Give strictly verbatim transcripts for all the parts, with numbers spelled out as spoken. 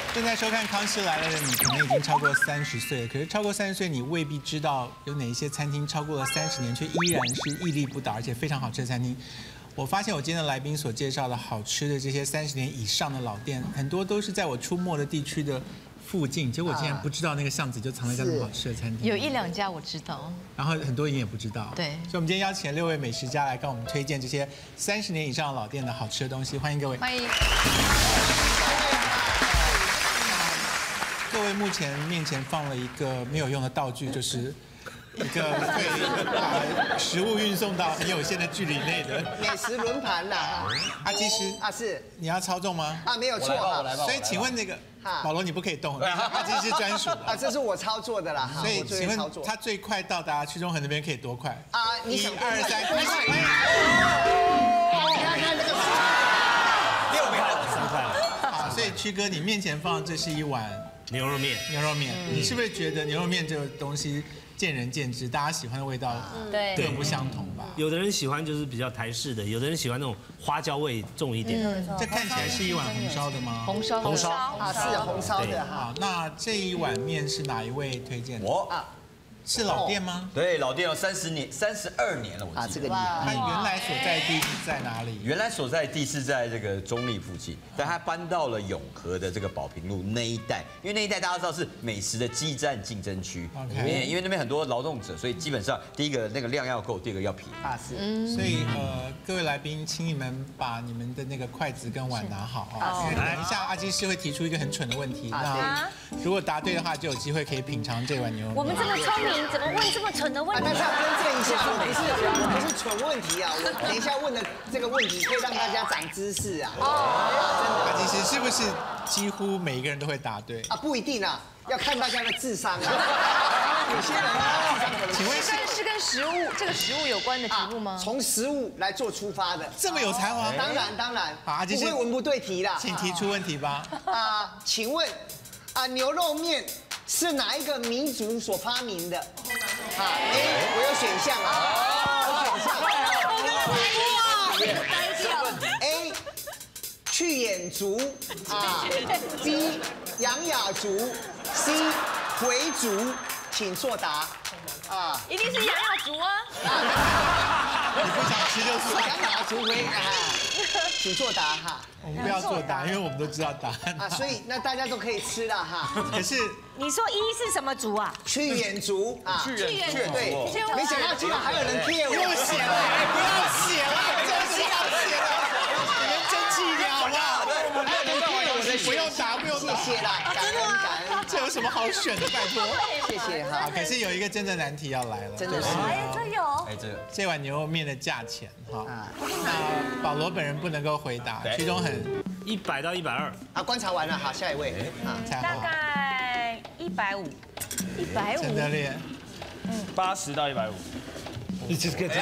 正在收看《康熙来了》的你，可能已经超过三十岁了。可是超过三十岁，你未必知道有哪一些餐厅超过了三十年，却依然是屹立不倒，而且非常好吃的餐厅。我发现我今天的来宾所介绍的好吃的这些三十年以上的老店，很多都是在我出没的地区的附近。结果我竟然不知道那个巷子就藏了一家那么好吃的餐厅。 有一两家我知道， 然后很多人也不知道。 对， 所以我们今天邀请了六位美食家来跟我们推荐这些三十年以上的老店的好吃的东西。欢迎各位。 欢迎。 各位目前面前放了一个没有用的道具，就是一个会把食物运送到很有限的距离内的美食轮盘啦。 阿基师啊，是你要操纵吗？ 啊，没有错哈。 所以请问那个保罗你不可以动，阿基师专属的啊，这是我操作的啦。 所以请问他最快到达屈中恒那边可以多快？ 啊， 一二三，开始。 你看看这个六秒，三块了。好，所以屈哥，你面前放的这是一碗牛肉面， 牛肉面，你是不是觉得牛肉面这个东西见仁见智，大家喜欢的味道对各不相同吧？ 有的人喜欢就是比较台式的，有的人喜欢那种花椒味重一点。 这看起来是一碗红烧的吗？ 红烧， 红烧啊，是红烧的哈。 好，那这一碗面是哪一位推荐的？ 我啊， 是老店吗？ 对，老店有三十年、三十二年了，我啊， 记得。 这个厉害。 它原来所在地是在哪里？ 原来所在地是在这个中立附近，但他搬到了永和的这个宝平路那一带，因为那一带大家知道是美食的基站竞争区，因为因为那边很多劳动者，所以基本上第一个那个量要够，第二个要便宜。 啊，是。 所以呃，各位来宾，请你们把你们的那个筷子跟碗拿好啊，因为等一下阿基师会提出一个很蠢的问题，那如果答对的话，就有机会可以品尝这碗牛肉面。 我们这么聪明，怎么问这么蠢的问题？ 但是要更正一下，我不是不是蠢问题啊，我等一下问的这个问题可以让大家长知识啊。 阿基师是不是几乎每一个人都会答对？ 啊，不一定啊，要看大家的智商啊。有些人啊，智商可能。 请问是但是跟食物这个食物有关的题目吗？ 从食物来做出发的， 这么有才华？ 当然当然， 好，阿基师不会文不对题啦。 请提出问题吧。 啊，请问啊，牛肉面是哪一个民族所发明的？啊 ，A 我有选项啊，有选项。A 去眼族啊 ，B 杨雅族 ，C 回族，请作答。啊， 一定是杨雅族啊！ 你不想吃就算。 杨雅族回啊，请作答哈。 我们不要作答，因为我们都知道答案。 啊，所以那大家都可以吃了哈。 可是你说一是什么族啊？ 去眼族啊， 去眼族对，没想到居然还有人贴我。 不用写了，不要写了，真是要写了，你们争气一点好不好？不用答，不用答， 谢谢啦，感恩感恩， 这有什么好选的？拜托， 谢谢哈好，。可是有一个真的难题要来了， 真的是哎，这有。 哎，这个这碗牛肉面的价钱哈。那保罗本人不能够回答，屈中恒一百到一百二。 啊，观察完了，好，下一位啊， 大才好。 概一百五，一百五。 陈德烈， 八十到一百五。 你这个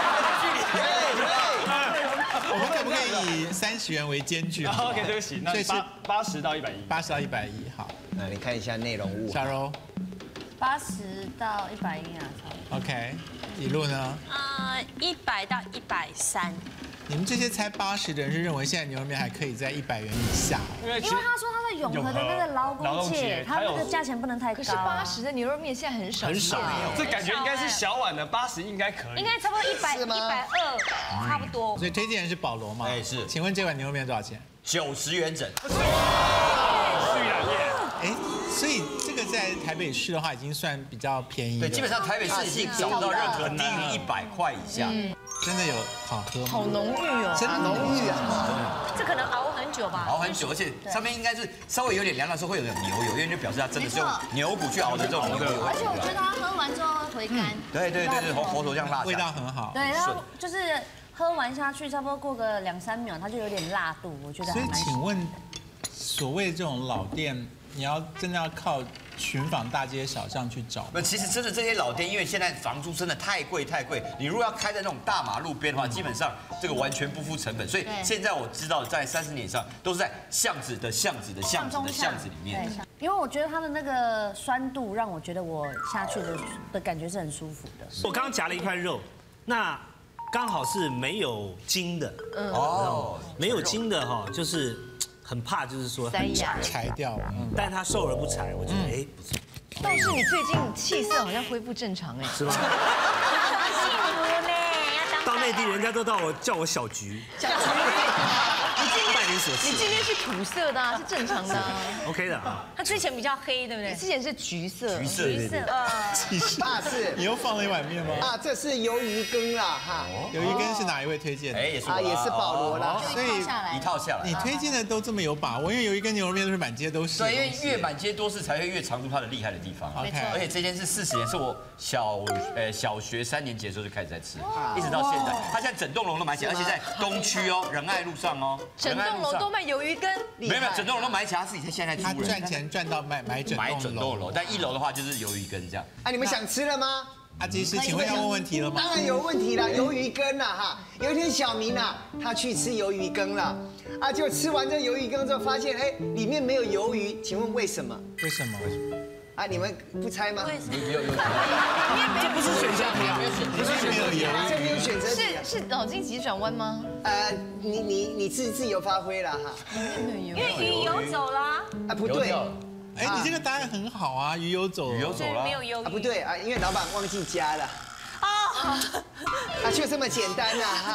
我们可不可以以三十元为间距？ OK， 对不起，那所以是八八十到一百一。 八十到一百一，好。 那你看一下内容物。 小柔八十到一百一啊，差不多。 ，OK，一路呢？ 呃，一百到一百三。 你们这些猜八十的人是认为现在牛肉面还可以在一百元以下？ 因为因为他说他在永和的那个劳工界，他那个价钱不能太高。 可是八十的牛肉面现在很少， 很少这感觉应该是小碗的，八十应该可以。 应该差不多一百一是吗百二，差不多。 所以推荐人是保罗嘛？ 哎是请问这碗牛肉面多少钱？ 九十元整。 虽然耶， 哎，所以这个在台北市的话已经算比较便宜的。 对，基本上台北市已经找不到任何低于一百块以下。 真的有好喝吗？ 好浓郁哦， 真的浓郁啊！ 这可能熬很久吧。 熬很久，而且上面应该是稍微有点凉的时候会有点牛油，因为就表示它真的是用牛骨去熬的这种牛油。 而且我觉得它喝完之后会回甘。 对对对对，喉喉头这样辣味道下。 很好。 对，然后就是喝完下去，差不多过个两三秒，它就有点辣度，我觉得所以还蛮喜欢。 请问，所谓这种老店，你要真的要靠寻访大街小巷去找吗？ 那其实真的这些老店，因为现在房租真的太贵太贵，你如果要开在那种大马路边的话，基本上这个完全不付成本。所以现在我知道，在三十年以上都是在巷子的巷子的巷子的巷子里面。 对，因为我觉得它的那个酸度让我觉得我下去的的感觉是很舒服的。 我刚刚夹了一块肉，那刚好是没有筋的， 哦， 没有筋的哈，就是很怕就是说塞牙。 裁掉，嗯， 但是他瘦而不柴，我觉得哎不错。 倒是你最近气色好像恢复正常哎。 是吗？ 幸福呢，要当到内地人家都到我叫我小菊， 小菊， 拜你所赐。 你今天是土色的啊，是正常的啊。 OK 的啊。 他之前比较黑，对不对？ 之前是橘色。 橘色， 橘色， 其实啊是你又放了一碗面吗？ 啊，这是鱿鱼羹啦哈， 有一根是哪一位推荐的？ 哎，也是我啊也是保罗啦。 所以一套下来。 你推荐的都这么有把握，因为有一根牛肉面都是满街都是。 对，因为越满街都是，才会越尝出它的厉害的地方。 没错而且这间是四十年，是我小呃小学三年级的时候就开始在吃，一直到现在。它现在整栋楼都买起来，而且在东区哦，仁爱路上哦， 整栋楼都卖鱿鱼羹。 没有没有，整栋楼都买起来，他自己现在他租了。 赚钱赚到买买整买整栋栋楼。 楼，但一楼的话就是鱿鱼羹这样。 啊，你们想吃了吗？ 阿基师，请问要问问题了吗？ 当然有问题啦，鱿鱼羹啦哈。有一天小明啊，他去吃鱿鱼羹了，啊，就吃完这鱿鱼羹之后，发现哎里面没有鱿鱼，请问为什么？ 为什么？ 啊，你们不猜吗？ 没有有。 这不是选项题啊， 不是没有油， 这没有选择题啊。 是是脑筋急转弯吗？ 呃，你你你自自由发挥了哈。 没有油。 因为鱼游走了， 啊，不对。 哎，你这个答案很好啊，鱼游走了， 鱼游走了， 没有鱿鱼。 啊，不对啊，因为老板忘记加了。哦。啊，就这么简单呐哈。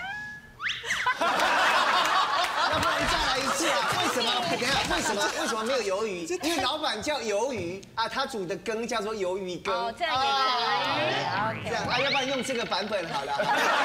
要不然再来一次啊？为什么？等一下，为什么为什么没有鱿鱼？因为老板叫鱿鱼啊，他煮的羹叫做鱿鱼羹。 哦，这样也可以。 这样啊，要不然用这个版本好了。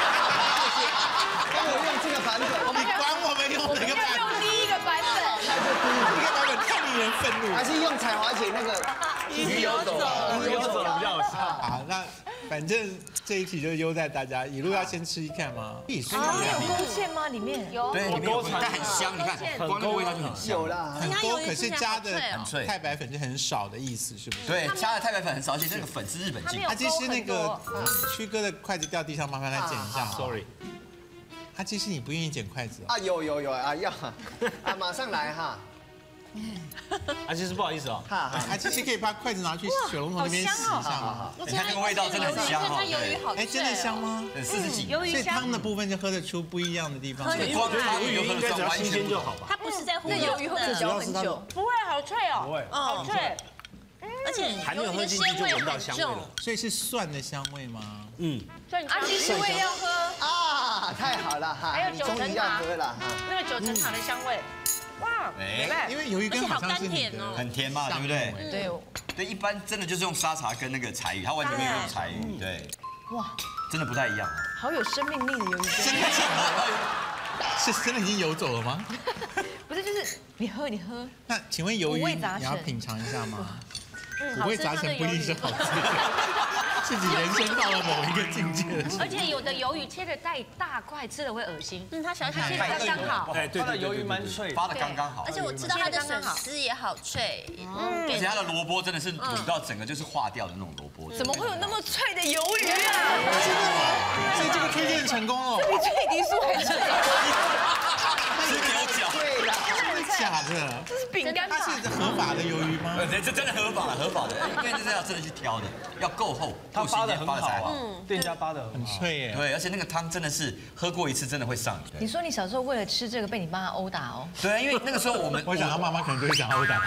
帮我用这个版本。 你管我们用哪个版本？ 用第一个版本。 这个版本太令人愤怒。 还是用彩华姐那个鱼游走了， 鱼游走了比较好笑。 好，那反正这一题就优待大家。一路要先吃一看吗？必须。 啊，有勾芡吗？里面有。 对，里面有，但很香，你看光那个味道就很香。 有啦。 很多，可是加的很脆太白粉是很少的意思，是不是？ 对，加的太白粉很少，而且这个粉是日本进口。 阿基师那个曲哥的筷子掉地上，麻烦来捡一下。Sorry。阿基师，你不愿意捡筷子啊？有有有啊，要啊，马上来哈。 啊，其实不好意思哦。 啊，其实可以把筷子拿去水龙头那边洗一下嘛。 你看那个味道真的很香哦。 它鱿鱼好。 哎，真的香吗？ 四十几。 所以汤的部分就喝得出不一样的地方。 光汤鱼应该只要新鲜就好吧。 它不是在那鱿鱼会不会嚼很久？ 不会，好脆哦。 不会， 好脆。而且还没有喝进去就闻到香味了。 所以是蒜的香味吗？ 嗯。 阿基师我也要喝。 啊，太好了哈！你终于要喝了哈。 那个九层塔的香味。哇， 哎， 因为鱿鱼羹好像是你的很甜嘛，对不对？ 对。 对，一般真的就是用沙茶跟那个柴鱼，它完全没有用柴鱼，对。哇，真的不太一样。 好有生命力的鱿鱼羹。 真的假的？是真的已经游走了吗？ 不是，就是你喝你喝。 那请问鱿鱼你要品尝一下吗？五味杂陈不一定是好吃，自己人生到了某一个境界的时候。 而且有的鱿鱼切的太大块，吃了会恶心。嗯，它小小切的刚刚好。 哎，对它的鱿鱼蛮脆， 发的刚刚好。 而且我知道它的粉丝也好脆， 嗯，而且它的萝卜真的是卤到整个就是化掉的那种萝卜。 怎么会有那么脆的鱿鱼啊？ 真的吗？所以这个推荐成功了。 比脆皮酥还脆。 是牛角。 对了。 假的， 这是饼干吧？ 它是合法的鱿鱼吗？ 对，这真的合法的，合法的，因为这是要真的去挑的，要够厚， 它发的很好才好， 店家发的很脆耶。 对，而且那个汤真的是喝过一次真的会上瘾。 你说你小时候为了吃这个被你妈殴打哦？ 对，因为那个时候我们， 我想他妈妈可能就会想殴打。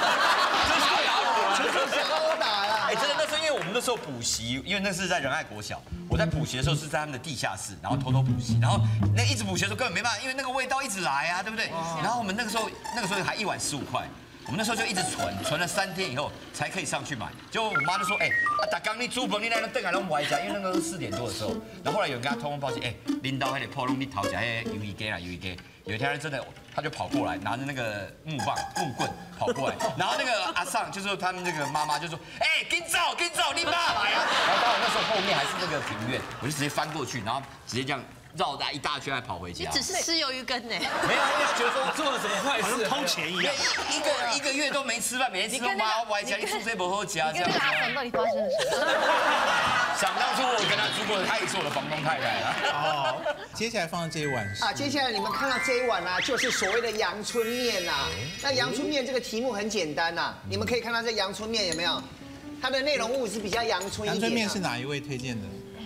想殴打啦！ 哎，真的，那是因为我们那时候补习，因为那是在仁爱国小，我在补习的时候是在他们的地下室，然后偷偷补习，然后那一直补习的时候根本没办法，因为那个味道一直来啊，对不对？然后我们那个时候那个时候还一碗十五块，我们那时候就一直存，存了三天以后才可以上去买。就我妈就说，哎，啊，打刚你煮饭你来那等下拢歪家，因为那个是四点多的时候。然后后来有人跟他通风报信，哎，领导还得破弄你头家那鱿鱼羹啦，鱿鱼羹。有一天真的，他就跑过来，拿着那个木棒、木棍跑过来，然后那个阿尚就是他们那个妈妈就说：“哎，跟走，跟走，你妈来啊！”然后刚好那时候后面还是那个庭院，我就直接翻过去，然后直接这样绕大一大圈，还跑回家。 你只是吃鱿鱼羹呢？ 没有，因为觉得说做了什么坏事， 偷钱一样。 一个一个月都没吃饭，每天吃饭妈歪家，你出这不好家这样。 跟那个阿凡到底发生了什么？ 想当初我跟他住过，他也是我的房东太太啊。 好，接下来放的这一碗是啊，接下来你们看到这一碗啊，就是所谓的阳春面呐。那阳春面这个题目很简单呐，你们可以看到这阳春面有没有？它的内容物是比较阳春一点。 阳春面是哪一位推荐的？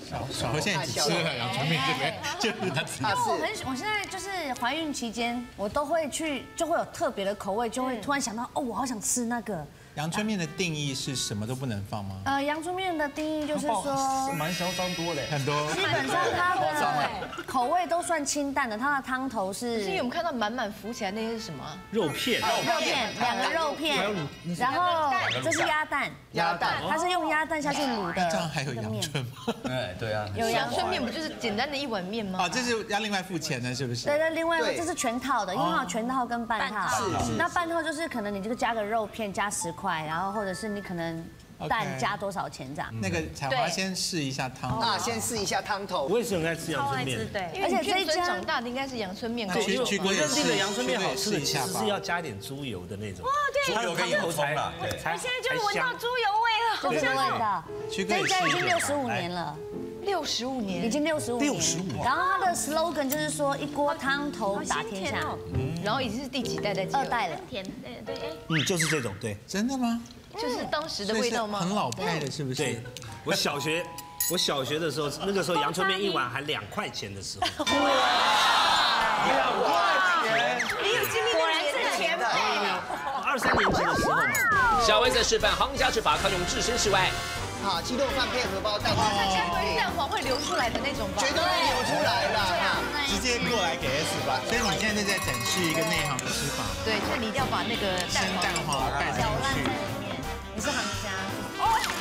小何现在只吃了阳春面，对不对？就是他吃。 因为我很喜，我现在就是怀孕期间，我都会去，就会有特别的口味，就会突然想到，哦，我好想吃那个。 阳春面的定义是什么都不能放吗？ 呃，阳春面的定义就是说， 蛮嚣张多的， 很多。 基本上它的口味都算清淡的，它的汤头是。 是因为我们看到满满浮起来那些是什么？ 肉片， 肉片，两个肉片，然后这是鸭蛋， 鸭蛋， 它是用鸭蛋下去卤的。 这样还有阳春吗？ 哎，对啊。 有阳春面不就是简单的一碗面吗？ 啊，这是要另外付钱的，是不是？ 对对，另外这是全套的，因为它有全套跟半套。 是是。 那半套就是可能你这个加个肉片加十块，然后或者是你可能蛋加多少钱这样。 那个彩华先试一下汤啊，先试一下汤头。 我也是很爱吃阳春面， 对，而且这一家长大的应该是阳春面。 对，因为我认定的阳春面好吃的一其实是要加点猪油的那种。哇， 对，猪油跟油葱了，对。 我现在就闻到猪油味了， 就这个味道。这一家已经六十五年了。 六十五年， 已经六十五年。六十五。然后它的 slogan 就是说一锅汤头打天下。 然后已经是第几代在接？ 二代了。 甜，对对，哎。 嗯，就是这种，对。 真的吗？ 就是当时的味道吗？ 很老派的，是不是？ 对。我小学，我小学的时候，那个时候阳春面一碗还两块钱的时候。哇！ 两块钱。 你有经历过人是前辈。 二三年级的时候嘛。 小薇在示范行家之法，靠用置身事外。 好，鸡肉饭配荷包蛋， 该不会是蛋黄会流出来的那种吧？ 绝对会流出来的。 直接过来给 S 吧。所以你现在在展示一个内行的吃法。 对，就是你一定要把那个生蛋黄拌进去。 你是行家。哦。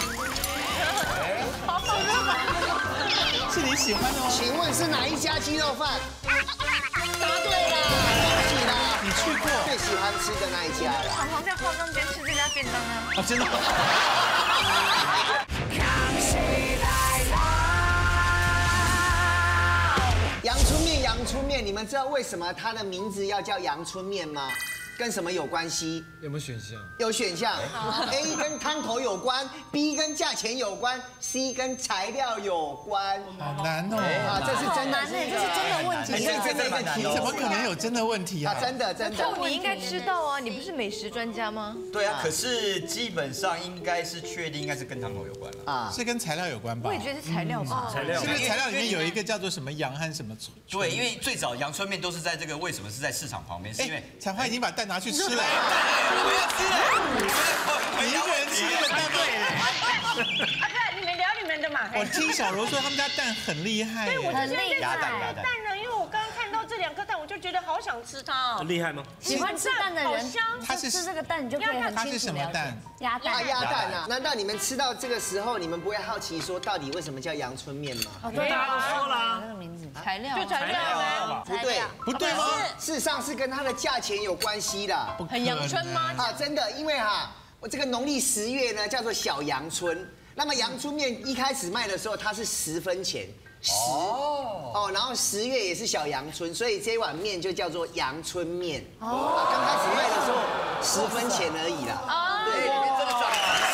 好好吃吧？ 是你喜欢的吗？ 请问是哪一家鸡肉饭？答对了，恭喜啦！ 你去过最喜欢吃的那一家了。 常常在化妆间吃这家便当啊。 哦，真的。 阳春面，阳春面，你们知道为什么它的名字要叫阳春面吗？跟什么有关系？ 有没有选项？ 有选项 ，A 跟汤头有关 ，B 跟价钱有关 ，C 跟材料有关。 好难哦！ 啊，这是真的， 这是真的问题。 这是真的一个题， 怎么可能有真的问题啊？ 真的真的。 你应该知道啊，你不是美食专家吗？ 对啊，可是基本上应该是确定，应该是跟汤头有关了啊， 是跟材料有关吧？ 我也觉得是材料吧。 材料是不是材料里面有一个叫做什么羊和什么？ 对，因为最早阳春面都是在这个，为什么是在市场旁边？是因为彩花已经把蛋拿去吃了。 我要吃了， 你一个人吃这个蛋对。 啊，对，你们聊你们的嘛。 我听小柔说他们家蛋很厉害， 对，我就现在在鸭蛋买蛋呢，因为我刚刚看到这两颗蛋，我就觉得好想吃它。 厉害吗？ 喜欢吃蛋的人， 他是吃这个蛋，你就可以很清楚了解。鸭蛋， 鸭蛋啊！难道你们吃到这个时候，你们不会好奇说，到底为什么叫阳春面吗？ 哦，对， 大家都说了那个名字， 材料， 就材料呗。 不对， 不对吗？ 事实上是跟它的价钱有关系的。 很阳春吗？ 啊，真的，因为哈，我这个农历十月呢叫做小阳春，那么阳春面一开始卖的时候它是十分钱，十哦，然后十月也是小阳春，所以这碗面就叫做阳春面。哦，刚开始卖的时候十分钱而已啦。哦，对，真的赚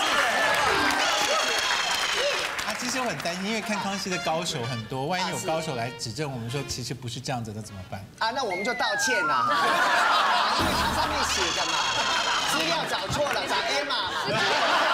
啊，其实我很担心，因为看康熙的高手很多，万一有高手来指正我们说其实不是这样子的怎么办？ 啊，那我们就道歉啦，因为它上面写的嘛，资料找错了，找 Emma 嘛。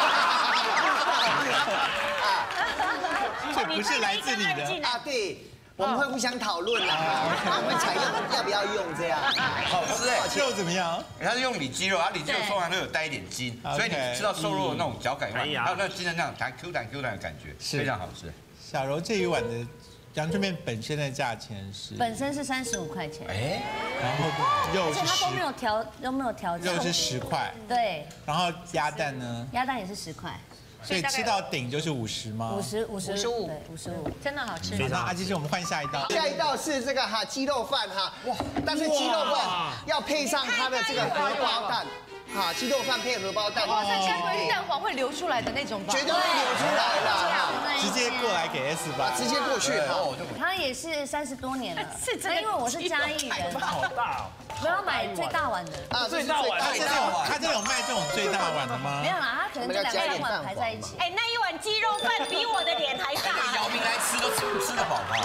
这不是来自你的啊，对，我们会互相讨论啦，我们采用要不要用这样。 好吃哎， 肉怎么样？ 它是用里脊肉，它里脊肉通常都有带一点筋，所以你吃到瘦肉的那种嚼感以外，还有那筋的那种弹 Q 弹 Q 弹的感觉，非常好吃。 小柔这一碗的阳春面本身的价钱是？ 本身是三十五块钱， 哎， 然后肉是十， 它都没有调，都没有调。 肉是十块， 对。 然后鸭蛋呢？ 鸭蛋也是十块。 所以吃到顶就是五十吗？ 五十五十五十五， 对，五十五， 真的好吃。 那阿基师，我们换下一道。 下一道是这个哈鸡肉饭哈，哇！但是鸡肉饭要配上它的这个荷包蛋，哈，鸡肉饭配荷包蛋。 哇，这该不会是蛋黄会流出来的那种吧？ 绝对会流出来的。 直接过来给 S 吧， 直接过去哈。 它也是三十多年了，是真的，因为我是嘉义人。 好大哦！ 不要买最大碗的啊， 最大碗， 最大碗，他这有卖这种最大碗的吗？ 没有啦，它可能这两三碗排在一起。 哎，那一碗鸡肉饭比我的脸还大。 姚明来吃都吃吃得饱吧？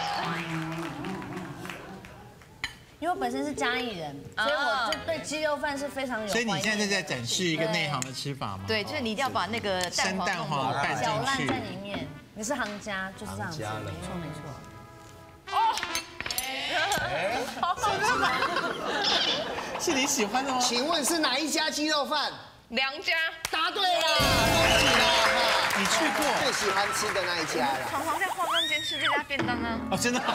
因为我本身是嘉义人，所以我就对鸡肉饭是非常有。 所以你现在在展示一个内行的吃法吗？ 对，就是你一定要把那个生蛋黄拌进去， 搅烂在里面。 你是行家，就是这样子，没错没错。 哦， 真的吗？是你喜欢的吗？ 请问是哪一家鸡肉饭？ 梁家。 答对了，恭喜了哈！ 你去过最喜欢吃的那一家了。 常常在化妆间吃这家便当啊。 哦，真的。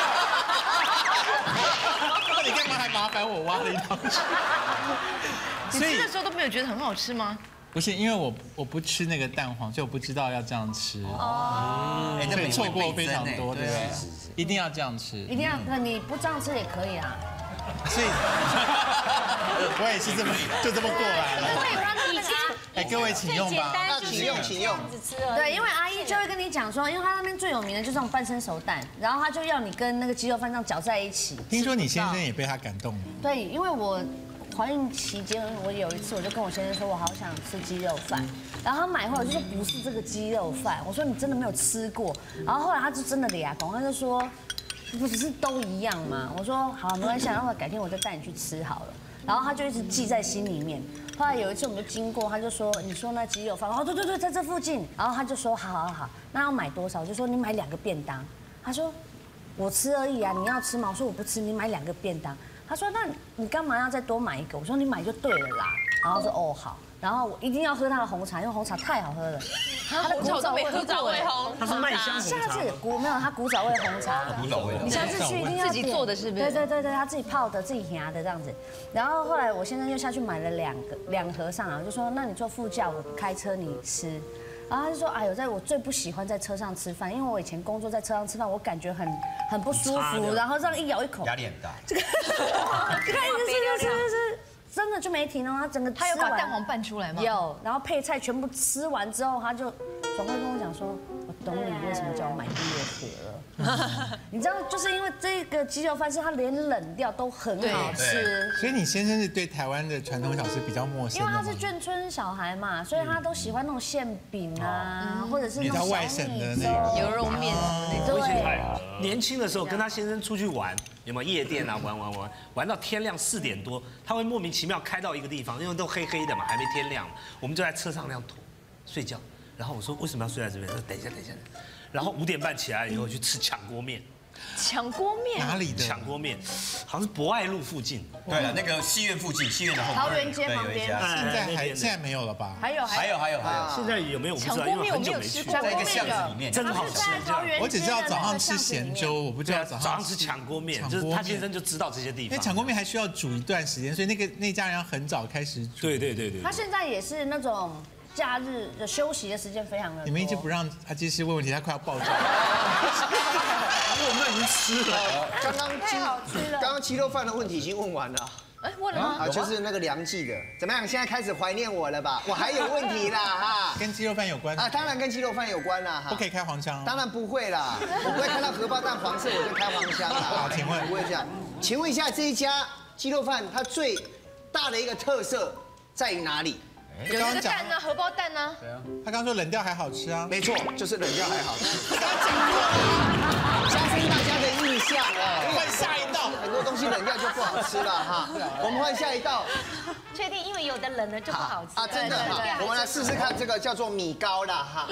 那你干嘛还麻烦我挖了一道去？ 你吃的时候都没有觉得很好吃吗？ 不是，因为我我不吃那个蛋黄，所以我不知道要这样吃。哦， 哎， 所以错过非常多，对不对？ 是是。 一定要这样吃。 一定要，那你不这样吃也可以啊。 所以，我也是这么就这么过来了。 已经， 哎，各位请用吧。 那请用，请用。 对，因为阿姨就会跟你讲说，因为她那边最有名的就是这种半生熟蛋，然后她就要你跟那个鸡肉饭这样搅在一起。 听说你先生也被他感动了。 对，因为我怀孕期间，我有一次我就跟我先生说，我好想吃鸡肉饭，然后他买回来就说不是这个鸡肉饭，我说你真的没有吃过，然后后来他就真的俩公，他就说不是都一样吗？我说好，没关系，然后改天我再带你去吃好了。然后他就一直记在心里面。后来有一次我们就经过，他就说：“你说那鸡肉饭？”哦，对对对，在这附近。然后他就说：“好好好，那要买多少？”我就说：“你买两个便当。”他说：“我吃而已啊，你要吃吗？”我说：“我不吃，你买两个便当。”他说：“那你干嘛要再多买一个？”我说：“你买就对了啦。”然后说：“哦好。”然后我一定要喝他的红茶，因为红茶太好喝了。 他的古早味古早味红， 它是麦香红茶。 下次古没有他古早味红茶， 古早味的。 你下次去一定要自己做的，是不是？ 对对对对，他自己泡的，自己压的这样子。然后后来我先生就下去买了两个两盒上来，我就说那你坐副驾，我开车你吃。然后他就说哎呦，在我最不喜欢在车上吃饭，因为我以前工作在车上吃饭，我感觉很很不舒服，然后这样一咬一口， 压力很大。 这个这个一直吃吃吃吃。真的就没停哦，他整个他有把蛋黄拌出来吗？ 有，然后配菜全部吃完之后，他就总会跟我讲说：“我懂你为什么叫我买第二盒了。”你知道，就是因为这个鸡肉饭是它连冷掉都很好吃。 所以你先生是对台湾的传统小吃比较陌生， 因为他是眷村小孩嘛，所以他都喜欢那种馅饼啊，或者是那种外省的那种牛肉面什么的。 对， 年轻的时候跟他先生出去玩。有没有夜店啊？玩玩玩玩到天亮四点多，他会莫名其妙开到一个地方，因为都黑黑的嘛，还没天亮，我们就在车上那样躺睡觉。然后我说为什么要睡在这边？他说等一下等一下。然后五点半起来以后去吃抢锅面。 抢锅面？ 哪里的？ 抢锅面，好像是博爱路附近。 对了，那个戏院附近，戏院的后面。 桃园街旁边。 现在还现在没有了吧？ 还有还有还有还有。 现在有没有我不知道，因为很久没去。 在一个巷子里面， 真好吃。 我只知道早上吃咸粥，我不知道早上吃抢锅面，就是他先生就知道这些地方。 因为抢锅面还需要煮一段时间，所以那个那家人要很早开始煮。 对对对对。 他现在也是那种假日的休息的时间非常的多。 你们一直不让他继续问问题，他快要爆炸。 我们已经吃了。 刚刚鸡刚刚鸡肉饭的问题已经问完了。 哎，问了吗？ 啊，就是那个梁记的，怎么样？现在开始怀念我了吧？我还有问题啦哈。 跟鸡肉饭有关啊？当然跟鸡肉饭有关啦哈。 不可以开黄腔。 当然不会啦，我不会看到荷包蛋黄色我就开黄腔啦。 好，请问不会这样。请问一下，这一家鸡肉饭它最大的一个特色在于哪里？ 有一个蛋呢，荷包蛋呢。 对啊。他刚说冷掉还好吃啊。 没错，就是冷掉还好吃。刚刚讲过了，加深大家的印象啊。 换下一道， 很多东西冷掉就不好吃了哈。我们换下一道。 确定，因为有的冷了就不好吃啊，真的哈。我们来试试看这个叫做米糕啦哈。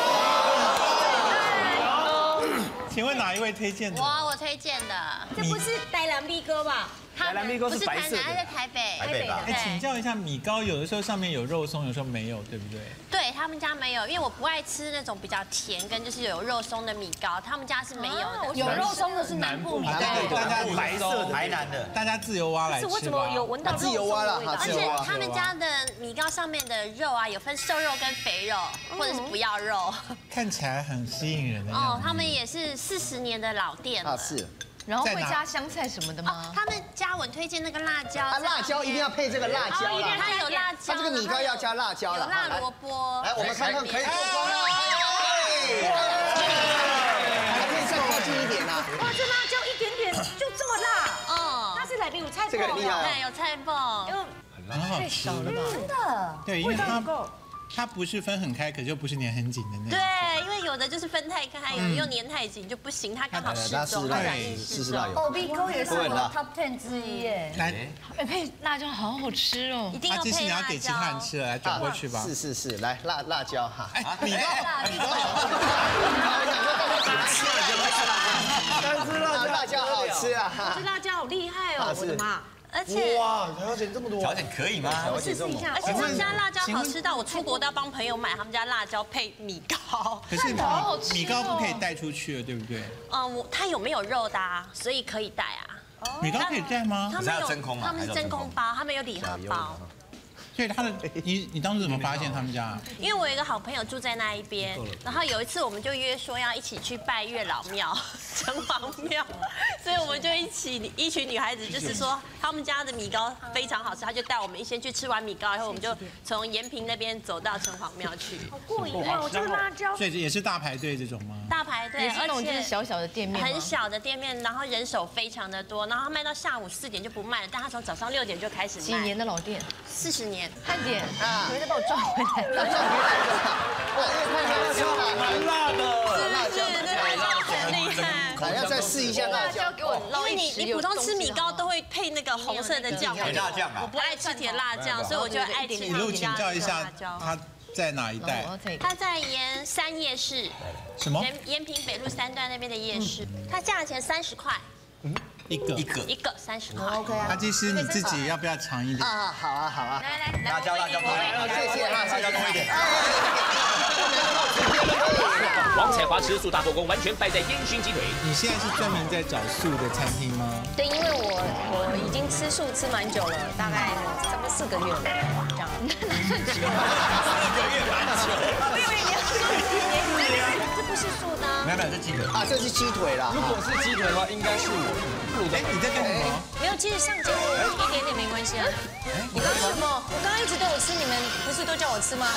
请问哪一位推荐的？ 我我推荐的。 这不是台南米糕吧？ 台南米糕是白色的， 它在台北。 台北吧。 哎，请教一下，米糕有的时候上面有肉松，有时候没有，对不对？ 对他们家没有，因为我不爱吃那种比较甜跟就是有肉松的米糕，他们家是没有的。 有肉松的是南部米糕， 大家白色的台南的， 大家自由挖来吃吧。 是我怎么有闻到自由挖了哈？ 而且他们家的米糕上面的肉啊，有分瘦肉跟肥肉，或者是不要肉。 看起来很吸引人的样哦， 子。 他们也是四十年的老店了。 啊是。 然后会加香菜什么的吗？ 哦，他们家我推荐那个辣椒。 啊，辣椒一定要配这个辣椒啦。 它有辣椒。 它这个米糕要加辣椒了。 有辣萝卜。 来，我们看看可以过关了。还可以再靠近一点啊。 哇，这辣椒一点点就这么辣。 哦。 它是哪边有菜脯？ 这个厉害。 对，有菜脯。 很好吃了吧？ 真的。 对，因为它它不是分很开，可就不是粘很紧的那种。 对，因为有的就是分太开，有的又粘太紧就不行，它刚好适中，它软硬适中。 哦，B 沟也是我 top ten 之一耶。 来， 哎，配辣椒好好吃哦。 一定要其实你要配辣给其他人椒。 吃了，来转过去吧。 是是是，来辣辣椒哈。 哎，你辣你但是辣辣椒好吃啊！ 这辣椒好厉害哦，我的妈！ 而且哇，调钱这么多， 调整可以吗？ 试试一下而且他们家辣椒好吃到我出国都要帮朋友买他们家辣椒配米糕。 可是米米糕不可以带出去了，对不对？ 嗯，我它有没有肉的啊？所以可以带啊。 米糕可以带吗？ 他们有真空啊他们是真空包，他们有礼盒包。 所以他的你你当初怎么发现他们家？ 因为我有一个好朋友住在那一边，然后有一次我们就约说要一起去拜月老庙、城隍庙，所以我们就一起一群女孩子，就是说他们家的米糕非常好吃，他就带我们先去吃完米糕以后，我们就从延平那边走到城隍庙去。 好过瘾哦，这个辣椒。 所以也是大排队这种吗？ 大排队， 而且就是小小的店面， 很小的店面，然后人手非常的多，然后他卖到下午四点就不卖了，但他从早上六点就开始卖。 几年的老店， 四十年。 快点，回再把我抓回来。 辣椒回来就好。哇，因为太好吃了， 蛮辣的。 辣椒很厉害。 还要再试一下辣椒给我捞因为一匙你你普通吃米糕都会配那个红色的酱， 甜辣酱啊我不爱吃甜辣酱，所以我就爱吃一路请他们家的教一下辣椒。 他在哪一带？ 它在延三夜市， 什么？ 延延平北路三段那边的夜市，它价钱三十块， 一个一个一个三十块。 OK 啊。 阿技师你自己要不要尝一点？ 啊，好啊好啊。 来来来， 辣椒辣椒多一点， 谢谢啊， 辣椒多一点。 王彩华吃素大破功，完全败在烟熏鸡腿。 你现在是专门在找素的餐厅吗？ 对，因为我我已经吃素吃蛮久了，大概差不多四个月了，这样。 四个月蛮久。 我以为你要说几年，这不是素的。 没有没有，这鸡腿啊，这是鸡腿啦。 如果是鸡腿的话，应该是我录的。 哎，你在干什么？ 没有，其实上节目一点点没关系啊。你刚刚什么？我刚刚一直都有吃，你们不是都叫我吃吗？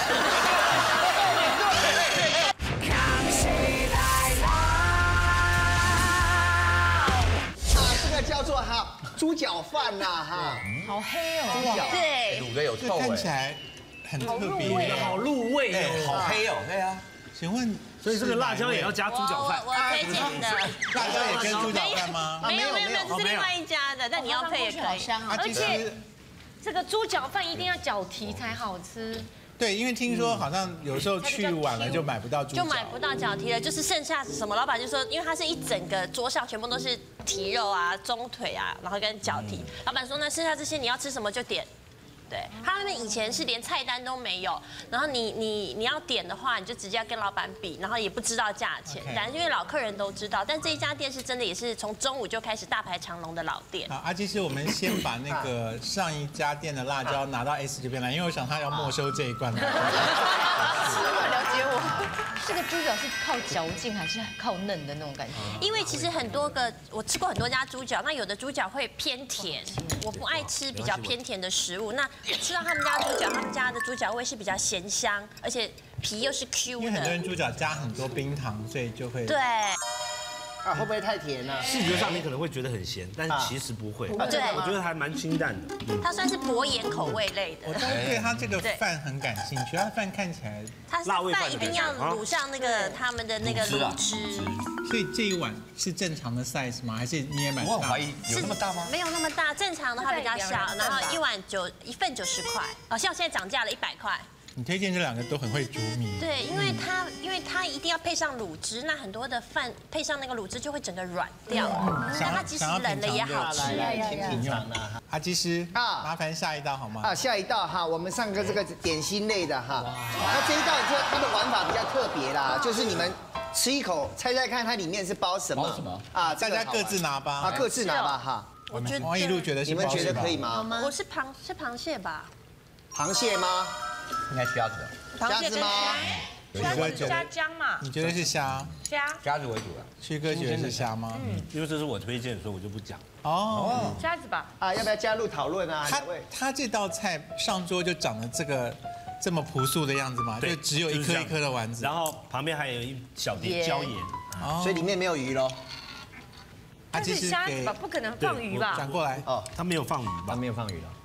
叫做哈猪脚饭呐哈， 好黑哦， 猪脚对， 卤的有臭看起来很特别， 好入味哦， 好黑哦，对啊。 请问， 所以这个辣椒也要加猪脚饭。 我我推荐的， 辣椒也跟猪脚饭吗？ 没有没有没有，这是另外一家的，但你要配也可以。 而且这个猪脚饭一定要脚蹄才好吃。 对，因为听说好像有时候去晚了就买不到猪脚， 就买不到脚蹄了，就是剩下什么？老板就说，因为它是一整个桌上全部都是蹄肉啊、中腿啊，然后跟脚蹄。老板说，那剩下这些你要吃什么就点。对，他们以前是连菜单都没有，然后你你你要点的话，你就直接要跟老板比，然后也不知道价钱，但因为老客人都知道，但这一家店是真的也是从中午就开始大排长龙的老店。 好，阿基师，我们先把那个上一家店的辣椒拿到 S 这边来，因为我想他要没收这一罐。 了解我，这个猪脚是靠嚼劲还是靠嫩的那种感觉？ 因为其实很多个我吃过很多家猪脚，那有的猪脚会偏甜，我不爱吃比较偏甜的食物。那吃到他们家猪脚，他们家的猪脚味是比较咸香，而且皮又是 Q 的。 因为很多人猪脚加很多冰糖，所以就会对。 啊，会不会太甜呢？ 视觉上你可能会觉得很咸，但是其实不会。 对， 我觉得还蛮清淡的。 它算是薄盐口味类的。 我倒对它这个饭很感兴趣，它的饭看起来， 它饭一定要卤上那个他们的那个卤汁。 所以这一碗是正常的 size 吗？还是你也买？ 我很怀疑有那么大吗？ 没有那么大，正常的话比较小，然后一碗九一份九十块，好像现在涨价了一百块。 你推荐这两个都很会煮米。 对，因为它因为它一定要配上卤汁，那很多的饭配上那个卤汁就会整个软掉。那它即使冷了也好吃。 挺长的。 阿基师啊，麻烦下一道好吗？ 啊，下一道哈，我们上个这个点心类的哈，那这一道就它的玩法比较特别啦，就是你们吃一口，猜猜看它里面是包什么？ 包什么？ 啊， 大家各自拿吧。 啊，各自拿吧哈。 我觉得王一路觉得是你们觉得可以吗？ 我是螃是螃蟹吧？ 螃蟹吗？ 应该虾子。 虾子吗？ 虾子加姜嘛？ 你觉得是虾？ 虾。 虾子为主啊。 旭哥觉得是虾吗？ 嗯，因为这是我推荐，所以我就不讲。 哦， 虾子吧。 啊，要不要加入讨论啊？ 他他这道菜上桌就长得这个这么朴素的样子吗？就只有一颗一颗的丸子， 然后旁边还有一小碟椒盐， 所以里面没有鱼喽。 它是虾子吧？不可能放鱼吧？ 转过来哦，他没有放鱼吧？ 他没有放鱼了。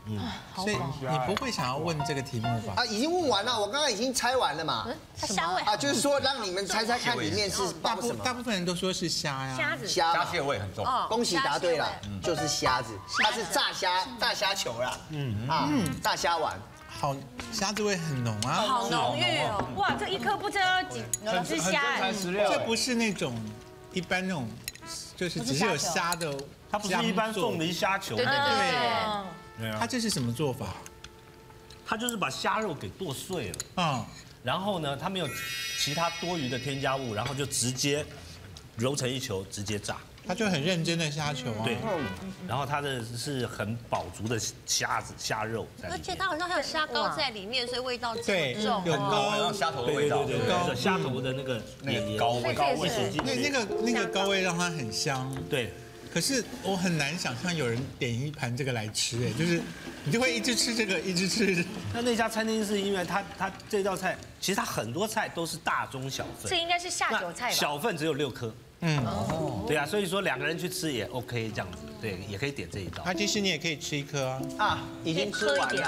嗯，所以你不会想要问这个题目吧？ 啊，已经问完了，我刚刚已经猜完了嘛。 它虾味啊，就是说让你们猜猜看里面是大部包什么。 大部分人都说是虾呀。 虾子。 虾虾蟹味很重。 恭喜答对了，就是虾子，它是炸虾炸虾球啦。嗯啊，炸虾丸。 好，虾子味很浓啊。 好浓郁哦！哇，这一颗不知道几只虾哎。 这不是那种一般那种，就是只是有虾的。 它不是一般凤梨虾球， 对对对， 它这是什么做法？ 它就是把虾肉给剁碎了， 嗯， 然后呢，它没有其他多余的添加物，然后就直接揉成一球，直接炸。 它就很认真的虾球啊。 对，然后它的是很饱足的虾子虾肉在里面， 而且它好像还有虾膏在里面，所以味道对重。 有膏， 虾头的味道， 对对对，虾头的那个那个膏味， 膏味是那那个那个膏味让它很香。 对。 可是我很难想象有人点一盘这个来吃，哎，就是你就会一直吃这个，一直吃。 那那家餐厅是因为它它这道菜，其实它很多菜都是大中小份， 这应该是下酒菜吧？ 小份只有六颗。 嗯， 哦，对啊，所以说两个人去吃也 OK 这样子，对，也可以点这一道。 啊，其实你也可以吃一颗啊。 啊，已经吃完了。真的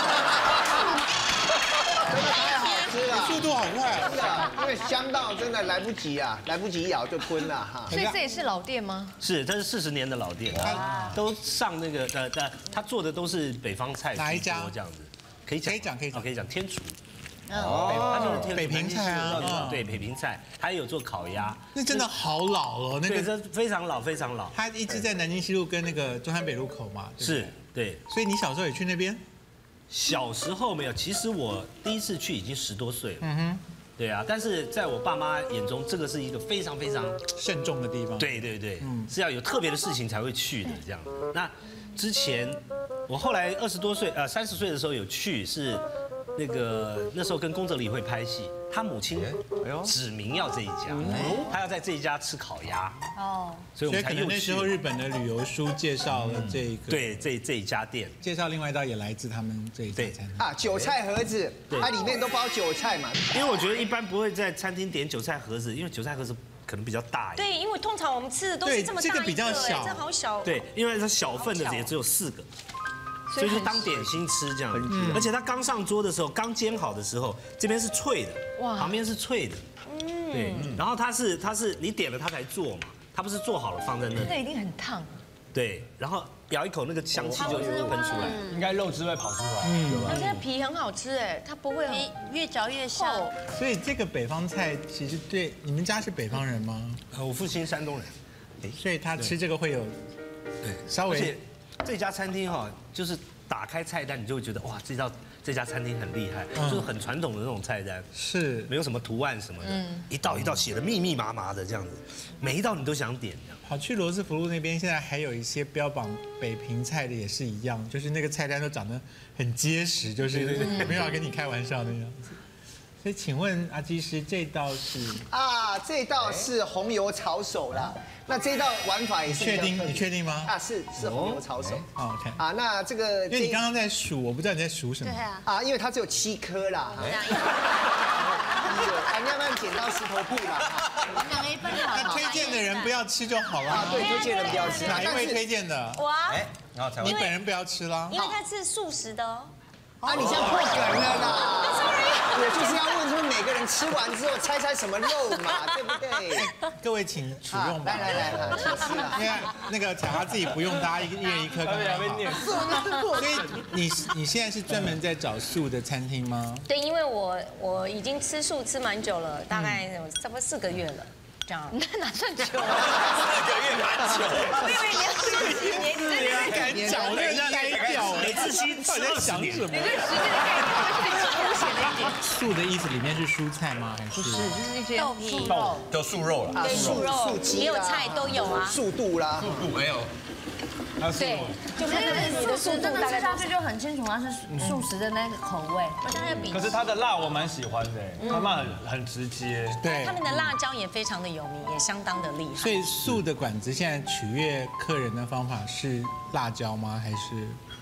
太好吃了， 速度好快， 真的，因为香到真的来不及啊，来不及咬就吞了哈。 所以这也是老店吗？ 是，这是四十年的老店，它都上那个呃呃，他做的都是北方菜， 哪一家这样子？可以讲， 可以讲，可以讲， 可以讲天厨。 哦， 它就是天北平菜啊， 对，北平菜，还有做烤鸭。 那真的好老了，那个这非常老，非常老。 它一直在南京西路跟那个中山北路口嘛。 是，对。 所以你小时候也去那边？ 小时候没有，其实我第一次去已经十多岁了。 嗯哼。 对啊，但是在我爸妈眼中，这个是一个非常非常慎重的地方。 对对对，嗯，是要有特别的事情才会去的这样。那之前我后来二十多岁，呃，三十岁的时候有去，是那个那时候跟宫泽理惠拍戏，他母亲指明要这一家，他要在这一家吃烤鸭。哦，所以我们才又去。 那时候日本的旅游书介绍了这个， 对，这这一家店， 介绍另外一道也来自他们这一家餐厅啊，韭菜盒子，它里面都包韭菜嘛。 因为我觉得一般不会在餐厅点韭菜盒子，因为韭菜盒子可能比较大一点。 对，因为通常我们吃的都是这么大一个， 这个比较小， 这好小。 对，因为它小份的也只有四个。所以就当点心吃这样，而且它刚上桌的时候，刚煎好的时候，这边是脆的，哇，旁边是脆的，嗯，对，然后它是它是你点了它才做嘛，它不是做好了放在那里， 那一定很烫。 对，然后咬一口那个香气就喷出来， 应该肉汁会跑出来， 嗯，而且皮很好吃哎，它不会很越嚼越香。 所以这个北方菜其实对你们家是北方人吗？ 我父亲山东人， 所以他吃这个会有对稍微。 这家餐厅哈，就是打开菜单，你就会觉得哇，这道这家餐厅很厉害，就是很传统的那种菜单， 是没有什么图案什么的，一道一道写的密密麻麻的这样子，每一道你都想点这样。 跑去罗斯福路那边，现在还有一些标榜北平菜的也是一样，就是那个菜单都长得很结实，就是没有要跟你开玩笑那样子。所以请问阿基师，这道是啊，这道是红油炒手啦。那这道玩法也是确定？你确定吗？ 啊，是是红油炒手。 哦 OK。 啊，那这个因为你刚刚在数，我不知道你在数什么。 对啊。 啊，因为它只有七颗啦。啊，你要不要剪刀石头布啦？ 两个一份就好。 那推荐的人不要吃就好了。 啊，对，推荐人不要吃。 哪一位推荐的？ 我。 哎，然后才你本人不要吃啦。 因为它是素食的哦。 啊，你这样破梗了啦！我就是要问说每个人吃完之后猜猜什么肉嘛，对不对？ 各位请取用吧。 来来来来，请吃了。 因为那个巧华自己不用，大家一人一颗刚刚好。所以你你现在是专门在找素的餐厅吗？ 对，因为我我已经吃素吃蛮久了，大概差不多四个月了。 那哪算久？四个月蛮久。 我以为你要说几年，你这个敢讲，那人该掉。 每次新到底在想什么？ 你对时间的概念会更凸显了一点。 素的意思里面是蔬菜吗？还是不是，就是一些豆皮、 就素肉了。 对，素肉、素鸡、没有菜都有啊。 素度啦， 素度没有。 对，就是你的素真的吃下去就很清楚，它是素食的那个口味。 我当然比。 可是它的辣我蛮喜欢的，它辣很很直接。 对， 他们的辣椒也非常的有名，也相当的厉害。 所以素的馆子现在取悦客人的方法是辣椒吗？还是？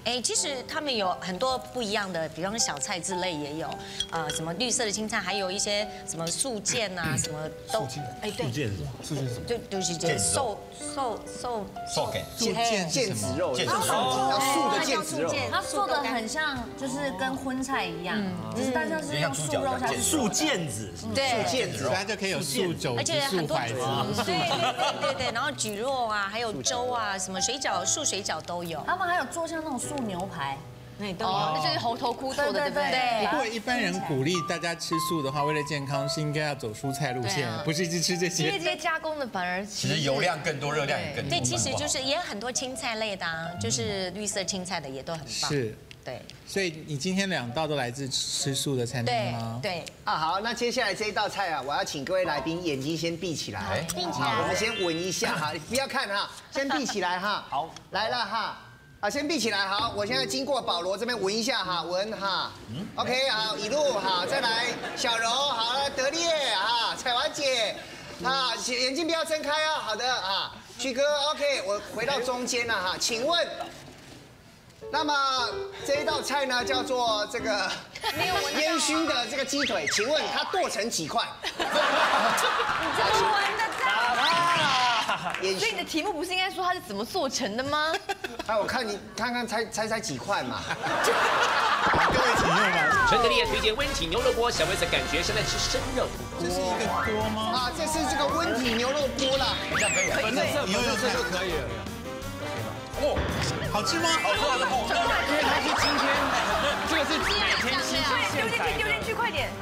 哎，其实他们有很多不一样的，比方说小菜之类也有，呃，什么绿色的青菜，还有一些什么素腱啊，什么都，哎，对， 素腱是什么？ 素腱是什么？ 就就是这瘦瘦瘦瘦给素腱腱子肉， 腱子肉， 素的腱子肉， 它做的很像，就是跟荤菜一样，只是但是是用素肉下去素腱子， 对， 素腱子肉， 它就可以有素肘子、 而且很多素怀子。 对对对对对，然后蒟蒻啊，还有粥啊，什么水饺、素水饺都有。 他们还有做像那种素牛排， 那都有。 哦，那就是猴头菇做的，对不对？ 不过一般人鼓励大家吃素的话，为了健康是应该要走蔬菜路线，不是一直吃这因为这些。 些加工的反而其实油量更多，热量也更多。 对，其实就是也有很多青菜类的啊，就是绿色青菜的也都很棒。 是， 对所以你今天两道都来自吃素的餐厅对吗？ 对。 啊，好，那接下来这一道菜啊，我要请各位来宾眼睛先闭起来， 闭起好，我们来。 先闻一下哈，不要看哈，先闭起来哈。好，来了哈，啊，先闭起来，好，我现在经过保罗这边闻一下哈，闻哈，OK， 好，一路好，再来小柔，好了，德烈啊，彩华姐，啊，眼睛不要睁开啊，好的啊，曲哥 OK， 我回到中间了哈，请问。那么这一道菜呢，叫做这个烟熏的这个鸡腿，请问它剁成几块？ 怎么玩的啊！ 所以你的题目不是应该说它是怎么做成的吗？ 哎，我看你看看猜猜猜几块嘛？ 各位请用吧。 陈德烈推荐温体牛肉锅，小薇子感觉是在吃生肉。 这是一个锅吗？ 啊，这是这个温体牛肉锅啦。 这样可以， 粉色粉色就可以了。 哦，好吃吗？ 好吃好吃，因为它是今天，这个是每天新鲜丢进去，丢进去，快点！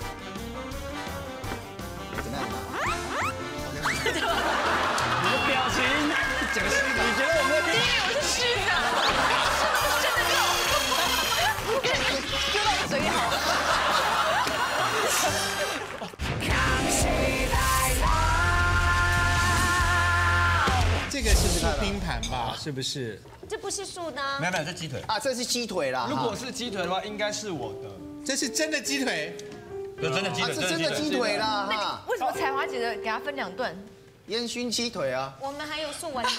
你的表情，整个是你觉得我们的？ 因为我是狮子，狮子肉，丢到嘴好了。 这个是素拼盘吧？是不是？ 这不是素的。 没有没有，这鸡腿啊，这是鸡腿啦。 如果是鸡腿的话，应该是我的。 这是真的鸡腿， 这真的鸡腿， 这真的鸡腿啦哈。 为什么彩华姐的给它分两段？ 烟熏鸡腿啊。 我们还有素丸汤。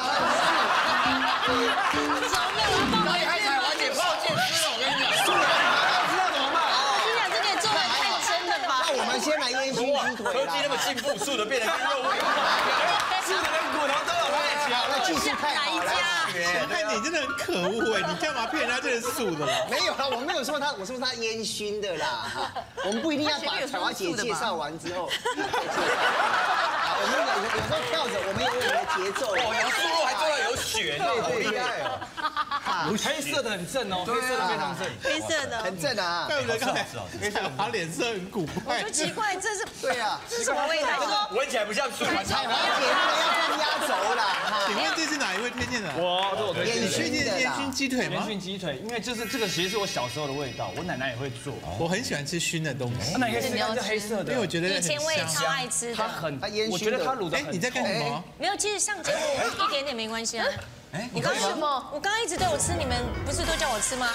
可以还彩华姐泡见吃了，我跟你讲。素知道怎么办？ 我跟你讲，这个做的太真了吧？ 那我们先来烟熏鸡腿科技那么进步，素的变成跟肉味，素的连骨头都有在一起啊！ 那技术太好了。 我看你真的很可恶哎！你干嘛骗人家这是素的了？ 没有啦，我没有说他，我说他烟熏的啦哈。我们不一定要把彩华姐介绍完之后再介绍。我们有有时候跳着，我们有我们的节奏。 哦，然后素肉还做到有血， 对对厉害哦！ 黑色的很正哦，黑色的非常正， 黑色的。 很正啊。 怪不得刚才彩华脸色很古怪。 就奇怪，这是对啊， 这是什么味道？ 闻起来不像素， 彩华姐那个要放压轴啦。 请问这是哪一位推荐的？ 我这我推荐烟的。 熏的烟熏鸡腿烟吗？ 熏鸡腿，因为就是这个其实是我小时候的味道，我奶奶也会做。 我很喜欢吃熏的东西， 那你可以试看这黑色的， 因为我觉得以前我也超爱吃的。 它很它烟熏的我觉得它卤的哎， 很。 你在干什么？ 没有，其实上节目一点点没关系啊。 哎， 你刚什么？我刚刚一直都有吃，你们不是都叫我吃吗？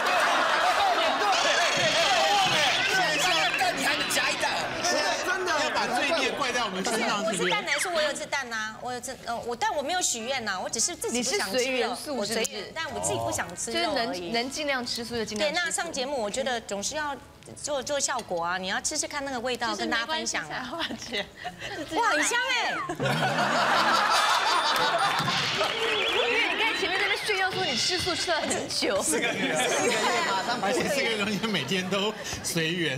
但你还能加一蛋？ 真的要把罪孽怪在我们身上， 我是不是？ 是蛋奶素，我有吃蛋呐，我有吃，呃，我但我没有许愿呐，我只是自己不想吃肉。 你是随缘素我是不是随缘，但我自己不想吃就是肉而已。 能能尽量吃素就尽量对， 吃。 那上节目我觉得总是要做做效果啊，你要吃吃看那个味道，跟大家分享啊。 花姐， 哇，很香哎！ 因为你刚才前面在那炫耀说你吃素吃了很久，四个月， 四个月马上而且这个东西每天都随缘。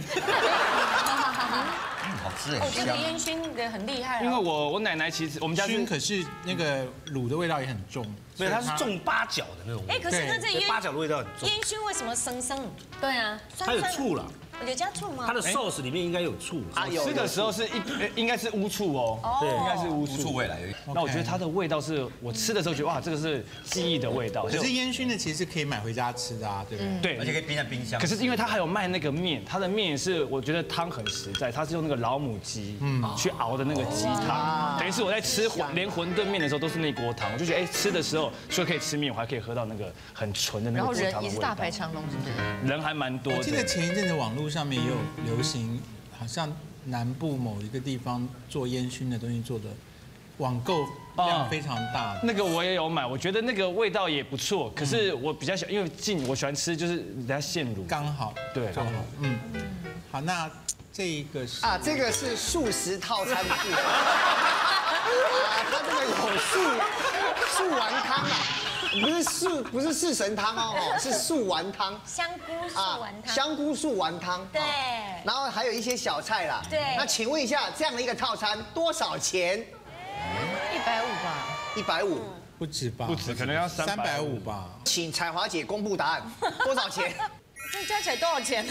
好吃哦，这个烟熏的很厉害因为哦。 我我奶奶其实我们家熏是可是那个卤的味道也很重， 所以它是重八角的那种味道。 哎，可是那这烟八角的味道很重。 烟熏为什么生生？ 对啊， 它有醋了， 有加醋吗？ 它的 sauce 里面应该有醋了。 啊有吃的时候是一呃应该是乌醋哦，对，应该是乌醋无醋味来。 那我觉得它的味道是我吃的时候觉得哇，这个是记忆的味道。 可是烟熏的其实是可以买回家吃的啊，对不对？ 对， 而且可以冰在冰箱。 可是因为它还有卖那个面，它的面也是我觉得汤很实在，它是用那个老母鸡去熬的那个鸡汤，等于是我在吃馄连馄饨面的时候都是那锅汤，我就觉得哎吃的时候除了可以吃面，我还可以喝到那个很纯的那然后个锅汤的味道人也是大排长龙，是不是？ 人还蛮多我记得的。 前一阵子网络上面也有流行，好像南部某一个地方做烟熏的东西做的网购量非常大。 那个我也有买，我觉得那个味道也不错。可是我比较喜欢，因为近我喜欢吃就是人家现卤， 刚好， 对， 刚好。嗯，好，那这个是啊，这个是素食套餐的部分。啊，它这个有素素丸汤啊。 不是素，不是四神汤哦，是素丸汤， 香菇素丸汤， 香菇素丸汤， 对， 然后还有一些小菜啦， 对。 那请问一下，这样的一个套餐多少钱？ 一百五吧， 一百五， 不止吧？ 不止，可能要三百五吧。 请彩华姐公布答案，多少钱？ 这加起来多少钱呢？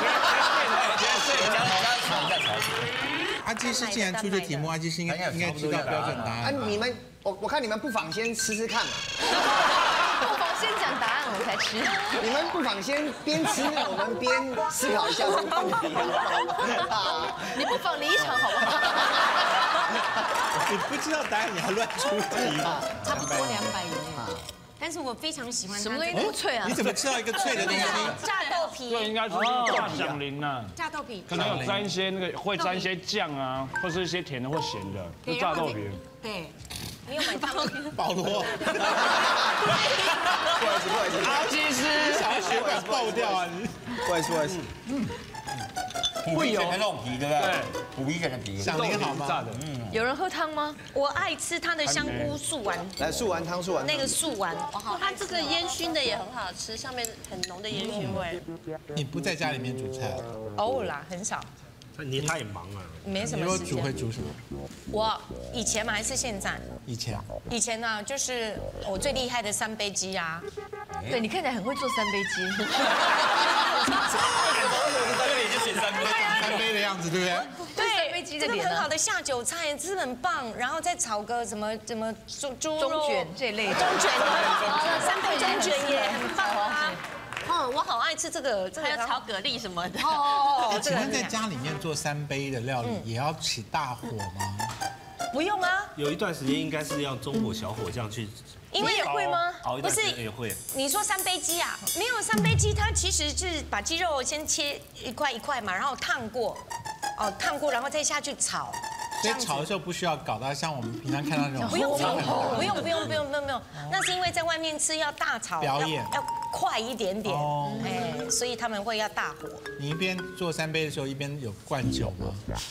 阿基师既然出这题目，阿基师应该应该知道标准答案。 啊，你们，我我看你们不妨先吃吃看嘛。 不妨先讲答案，我才吃。 你们不妨先边吃，我们边思考一下这个问题。 你不妨离场好不好？ 你不知道答案，你还乱出题吗？ 差不多两百元。但是我非常喜欢什么东西那么脆啊？ 你怎么吃到一个脆的东西？ 炸豆皮。 这应该是大响铃呐。 炸豆皮。 可能有沾一些那个会沾一些酱啊，或是一些甜的或咸的，就炸豆皮。 对。你有买到吗？ 保罗。 不好意思，不好意思。 阿基师，小血管爆掉啊！你。 不好意思，不好意思。嗯。 虎皮卷的肉皮，对不对？对。虎皮卷的皮。 响铃好吗？ 炸的。 嗯。有人喝汤吗？ 我爱吃它的香菇素丸。 来，素丸汤，素丸。 那个素丸，我好。 它这个烟熏的也很好吃，上面很浓的烟熏味。 你不在家里面煮菜？ 偶尔啦，很少。 你他也忙啊。 没什么时间。 你煮会煮什么？ 我以前嘛，还是现在？ 以前。 以前呢，就是我最厉害的三杯鸡啊。 对你看起来很会做三杯鸡。 对，就写三杯， 三杯的样子，对不对？ 对， 三杯鸡的这个很好的下酒菜，真的很棒。然后再炒个什么什么猪猪肉中卷这类的。 中卷，三杯中卷也很棒啊。哦，我好爱吃这个，这个还有炒蛤蜊什么的。 哦， 请问在家里面做三杯的料理，也要起大火吗？ 不用啊。 有一段时间应该是要中火小火这样去。 因为也会吗？ 熬一段时间也会。 你说三杯鸡啊？没有三杯鸡，它其实是把鸡肉先切一块一块嘛，然后烫过，哦，烫过，然后再下去炒。 所以炒的时候不需要搞到像我们平常看到那种。 不用不用不用不用不用不用不用，那是因为在外面吃要大炒， 表演要快一点点，哎，所以他们会要大火。 你一边做三杯的时候，一边有灌酒吗？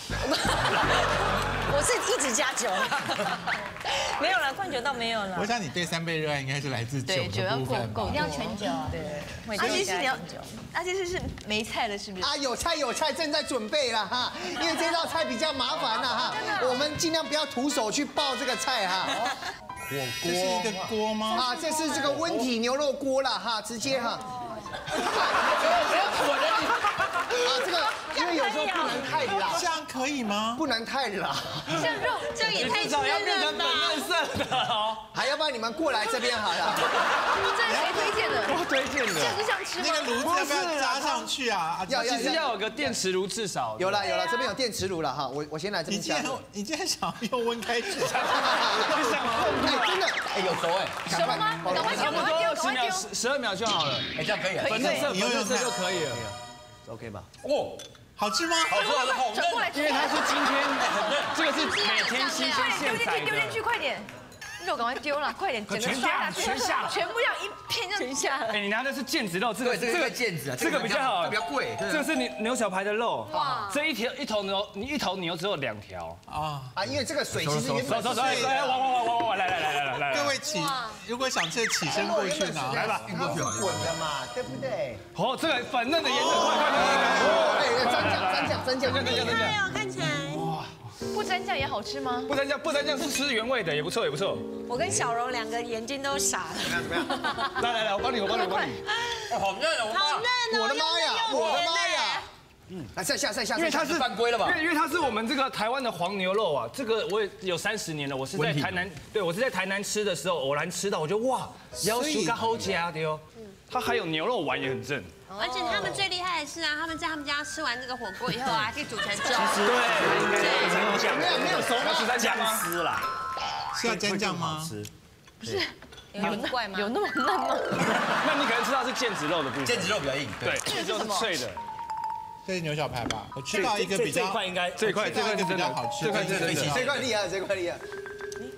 我是一直加酒，没有了，灌酒倒没有了。 我想你对三杯热爱应该是来自酒的部分吧？ 一定要全酒。 对， 阿基师你要，阿基师是没菜了是不是？ 啊，有菜有菜，正在准备了哈，因为这道菜比较麻烦了哈，我们尽量不要徒手去爆这个菜哈。 火锅，这是一个锅吗？ 啊，这是这个温体牛肉锅了哈，直接哈。 不要火的你。 啊，这个因为有时候不能太辣， 这样可以吗？ 不能太辣， 像肉这样也太至少要变成粉嫩色的哦。 还要不然你们过来这边好了。 这是谁推荐的？ 我推荐的。 这样是想吃吗？ 那个炉子要不要加上去啊？ 要其实要有个电磁炉至少。 有了有了，这边有电磁炉了哈，我我先来这边加。 你竟然你竟然想要用温开水？ 哎，真的， 哎，有熟哎。 熟了吗？赶快丢，赶快丢，赶快丢。 十十二秒就好了。 哎，这样可以。 粉嫩色，粉嫩色就可以了。 OK 吧？ 哦， 好吃吗？ 好吃好吃好转过来， 因为它是今天，这个是每天新鲜现丢进宰去，丢进去，快点。肉赶快丢了，快点，整个刷下去， 全下了， 全部要一片这样下来。 哎，你拿的是腱子肉，这个这个腱子啊， 这个比较好， 比较贵。 这个是牛牛小排的肉，哇，这一条一头牛，你一头牛只有两条啊啊，因为这个水其实原本走走走，来往往往往往来来来来来， 各位起，如果想吃起身过去拿， 来吧， 过去滚的嘛，对不对？ 哦，这个粉嫩的颜色，快快快！ 哎，沾酱沾酱沾酱沾酱厉害哦，看起来。 不沾酱也好吃吗？ 不沾酱，不沾酱是吃原味的，也不错，也不错。 我跟小柔两个眼睛都傻了。 怎么样？怎么样？ 来来来，我帮你，我帮你，我帮你。 好嫩哦！ 好嫩哦！ 我的妈呀！我的妈呀！嗯，来再下再下， 因为它是犯规了吧？ 因为因为它是我们这个台湾的黄牛肉啊，这个我也有三十年了。我是在台南，对我是在台南吃的时候偶然吃到，我觉得哇，要求个好加的哦。它还有牛肉丸也很正。 而且他们最厉害的是啊，他们在他们家吃完这个火锅以后啊，可以煮成粥。 对， 对，没有没有熟吗？ 是在姜丝啦， 是要蘸酱吗？ 不是， 有怪吗？ 有那么嫩吗？ 那你可能知道是腱子肉的部分。 腱子肉比较硬， 对，腱子肉是脆的。 这是牛小排吧？我吃到一个比较这一块应该这一块这一块是比较好吃， 这块是真的。 这块厉害，这块厉害。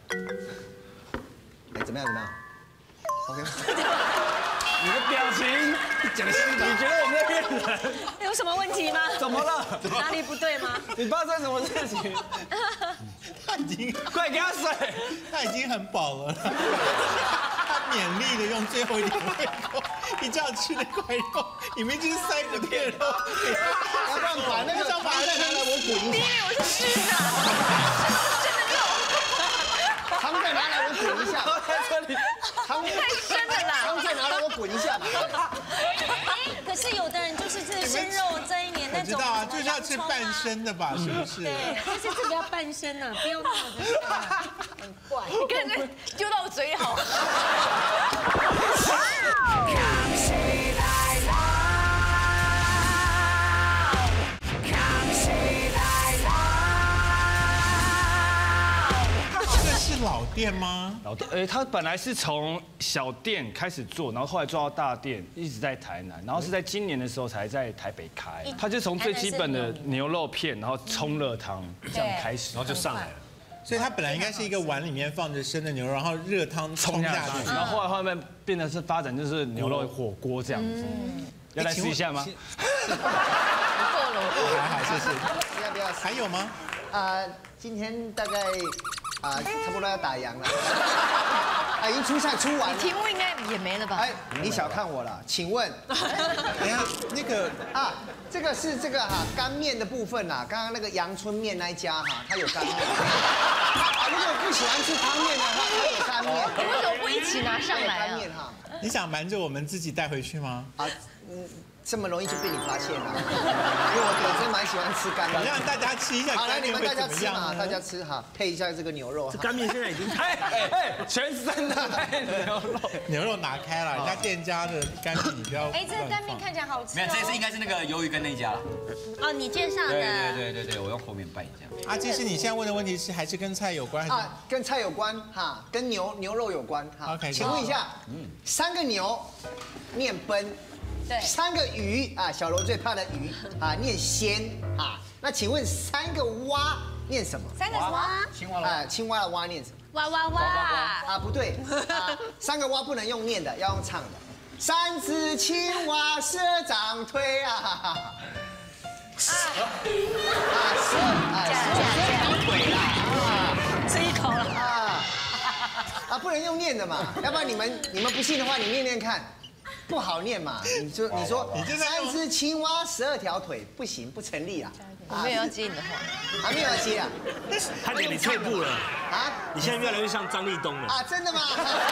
哎，怎么样？怎么样 ？OK。 你的表情讲心的，你觉得我们在骗人？ 有什么问题吗？ 怎么了？ 哪里不对吗？ 你发生什么事情？ 他已经快给他水， 他已经很饱了。他勉力的用最后一点胃口，一这样吃那块肉，里面就是塞不掉肉。 要不然把那个把那个拿来我滚一下。 你以为我是湿的？真的肉。 汤再拿来我滚一下。汤太深了啦。 汤再拿来我滚一下嘛。 可是有的人就是这生肉这一年那种， 我知道啊，就是要吃半生的吧，是不是？ 对，但是这个要半生啊，不要那么的很怪。 你看这丢到我嘴里好。 老店吗？ 老店，呃，他本来是从小店开始做，然后后来做到大店，一直在台南，然后是在今年的时候才在台北开。他就从最基本的牛肉片，然后冲热汤这样开始， 然后就上来了。 所以它本来应该是一个碗里面放着生的牛肉，然后热汤冲下去， 然后后来后面变得是发展就是牛肉火锅这样子。要来试一下吗？ 不够了，我还好，谢谢。 要不要？ 还有吗？ 啊，今天大概。啊，差不多要打烊了。啊，已经出菜出完了。 题目应该也没了吧？ 哎，你小看我了。请问， 哎呀，那个啊，这个是这个哈干面的部分啦。刚刚那个阳春面那一家哈，它有干面。啊，如果不喜欢吃汤面的话，它有干面。 你为什么不一起拿上来啊？ 干面哈。 你想瞒着我们自己带回去吗？ 啊，嗯。这么容易就被你发现了，因为我本身蛮喜欢吃干面。 让大家吃一下。 好，来你们大家吃嘛，大家吃哈，配一下这个牛肉。 这干面现在已经哎哎哎，全身的牛肉， 牛肉拿开了，人家店家的干面你不要。 哎，这个干面看起来好吃。 没有，这次应该是那个鱿鱼羹那一家了。 哦，你介绍的。 对对对对对，我用后面拌一下。 阿基师，你现在问的问题是还是跟菜有关？ 啊，跟菜有关哈，跟牛牛肉有关哈。 OK， 请问一下，嗯，三个牛，念奔。 对， 三个鱼啊，小罗最怕的鱼啊，念鲜啊。那请问三个蛙念什么？ 三个什么？ 青蛙啊，青蛙的蛙念什么？ 哇哇哇！ 啊，不对啊，三个蛙不能用念的，要用唱的。三只青蛙射长腿啊！啊啊射啊射长腿啦！啊， 吃一口了啊啊，不能用念的嘛，要不然你们你们不信的话，你念念看。不好念嘛？你说你说三只青蛙十二条腿不行不成立啊！ 我没有要接你的话， 还没有要接啊？ 他给你退步了啊！你现在越来越像张立东了啊！真的吗？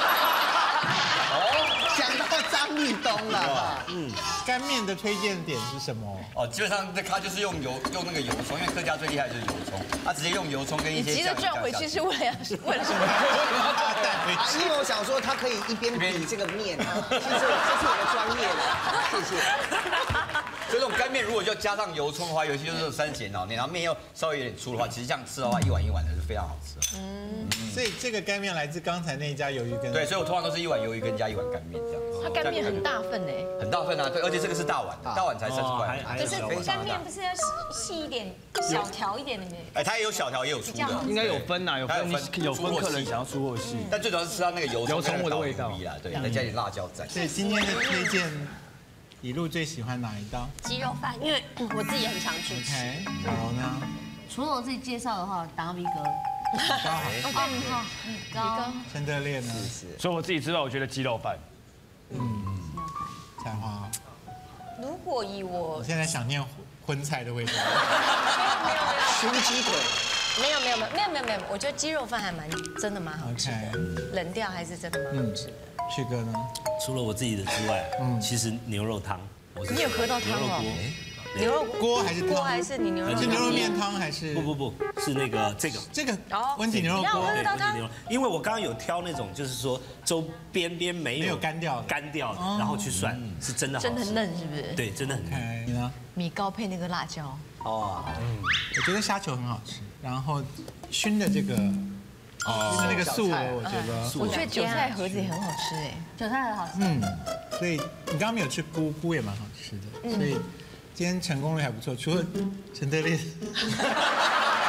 哦，想到张立东了。 嗯，干面的推荐点是什么？ 哦，基本上它就是用油用那个油葱，因为客家最厉害就是油葱，它直接用油葱跟一些。 你急着转回去是为了为了什么？ 啊，因为我想说它可以一边比这个面啊，其实这是我的专业了，谢谢。 所以这种干面如果要加上油葱的话，尤其就是三咸脑面，然后面又稍微有点粗的话，其实这样吃的话，一碗一碗的是非常好吃。 嗯，所以这个干面来自刚才那一家鱿鱼羹。 对，所以我通常都是一碗鱿鱼羹加一碗干面这样。 它干面很大份哎， 很大份啊，对，而且这个是大碗的，大碗才三十块。 可是干面不是要细一点、小条一点的吗？ 哎，它也有小条，也有粗的， 应该有分呐，有分有分客人想要粗或细， 但最主要是吃到那个油葱油葱的味道啦，对，再加点辣椒在。 所以今天的推荐，以路最喜欢哪一道？ 鸡肉饭，因为我自己也很常去吃。 OK，小柔呢？ 除了我自己介绍的话，达米哥。 米糕好。 哦，米糕，米糕。 陈德烈呢？ 所以我自己知道，我觉得鸡肉饭。 嗯，菜花。 如果以我， 我现在想念荤菜的味道。 熏鸡腿。 没有没有没有没有没有没有，我觉得鸡肉饭还蛮真的蛮好吃的，冷掉还是真的蛮好吃的。 旭哥呢？ 除了我自己的之外，嗯，其实牛肉汤， 你有喝到汤哦？ 牛肉锅还是锅还是你牛肉？ 是牛肉面汤还是？ 不不不是那个这个这个温体牛肉锅。 对，温体牛肉，因为我刚刚有挑那种，就是说周边边没有没有干掉干掉的，然后去涮，是真的好吃， 真的嫩是不是？ 对，真的很嫩。 你呢？ 米糕配那个辣椒。 哦， 嗯，我觉得虾球很好吃，然后熏的这个。哦，就是那个素鹅，我觉得。 我觉得韭菜盒子也很好吃哎， 韭菜很好吃。 嗯，所以你刚刚没有吃菇，菇也蛮好吃的，所以今天成功率还不错，除了陈德烈。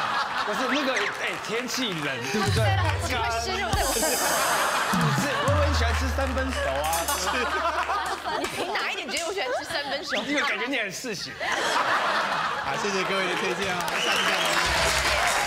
不是那个，哎，天气冷，对不对？ 只会湿润在我身上。 是，我很喜欢吃三分熟啊。 你凭哪一点觉得我喜欢吃三分熟？ 因为感觉你很嗜血。 好，谢谢各位的推荐哦，下次再来。